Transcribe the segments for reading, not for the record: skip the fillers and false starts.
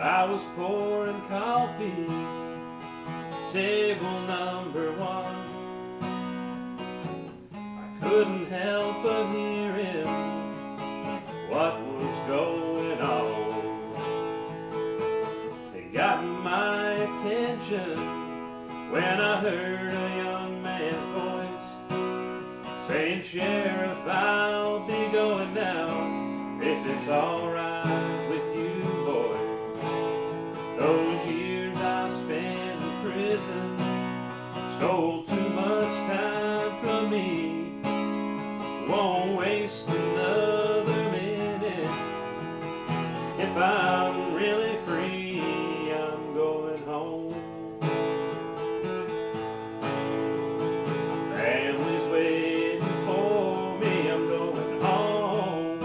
I was pouring coffee, table number one. I couldn't help but hear him, what was going on. It got my attention when I heard a young man's voice saying, "Sheriff, I'll be going now, if it's all right with you boys. Those years I spent in prison stole too much time from me. Won't waste another minute. If I'm really free, I'm going home. My family's waiting for me, I'm going home."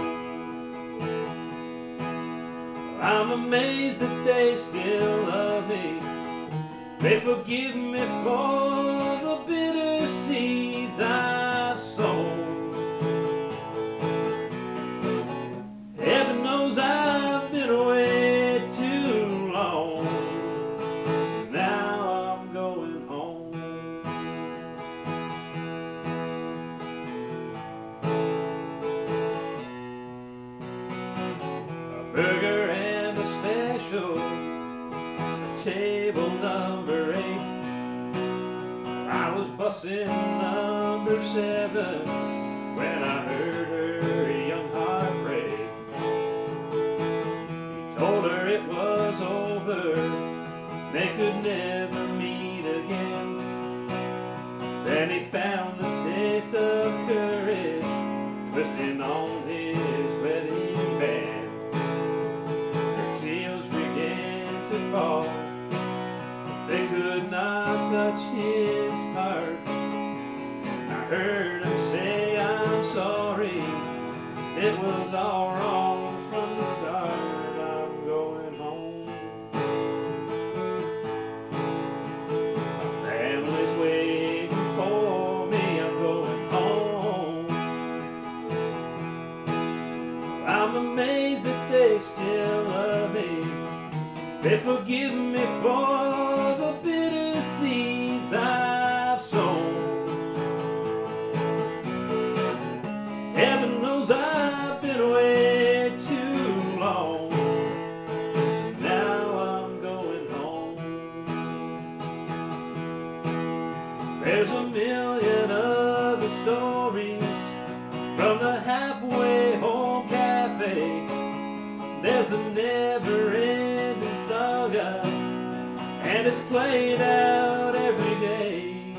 I'm amazed that they still love me. They forgive me for the bitter seeds I've sown. Heaven knows I've been away too long, so now I'm going home. A burger and a special, table number 8. I was bussing number 7 when I heard her young heart break. He told her it was over, they could never meet again. Then he found the taste of courage twisting on his wedding band. Her tears began to fall, they could not touch his heart. I heard him say, "I'm sorry, it was all wrong from the start. I'm going home." My family's waiting for me, I'm going home. I'm amazed that they still love me. They forgive me for the bitter seeds I've sown. Heaven knows I've been away too long, so now I'm going home. There's a million other stories from the halfway home cafe. There's a never-ending saga, and it's played out every day.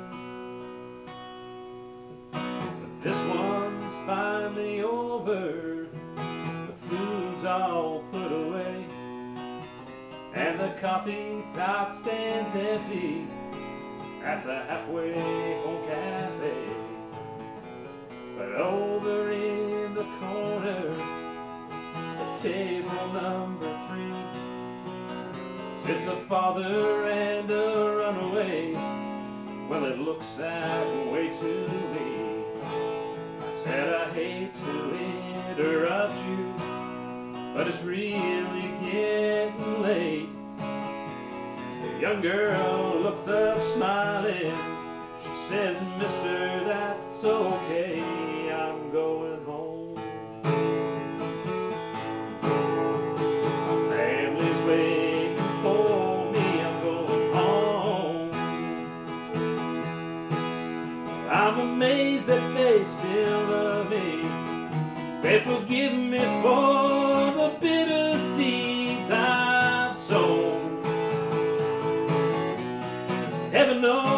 But this one's finally over, the food's all put away, and the coffee pot stands empty at the halfway home cafe. But over in the corner, table number 3, sits a father and a runaway. Well, it looks that way to me. I said, "I hate to interrupt you, but it's really getting late." The young girl looks up smiling. She says, "Mister, that's okay, I'm going home." I'm amazed that they still love me. They forgive me for the bitter seeds I've sown. Heaven knows